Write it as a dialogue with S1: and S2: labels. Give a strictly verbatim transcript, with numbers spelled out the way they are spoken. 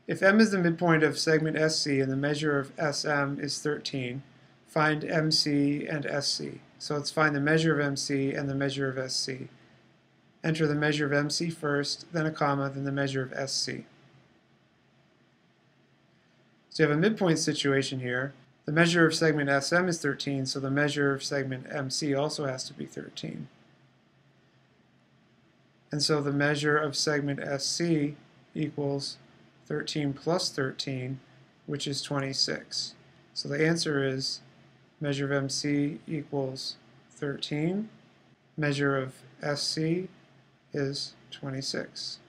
S1: If M is the midpoint of segment S C and the measure of S M is thirteen, find M C and S C. So let's find the measure of M C and the measure of S C. Enter the measure of M C first, then a comma, then the measure of S C. So you have a midpoint situation here. The measure of segment S M is thirteen, so the measure of segment M C also has to be thirteen. And so the measure of segment S C equals thirteen plus thirteen, which is twenty-six. So the answer is measure of M C equals thirteen, measure of S C is twenty-six.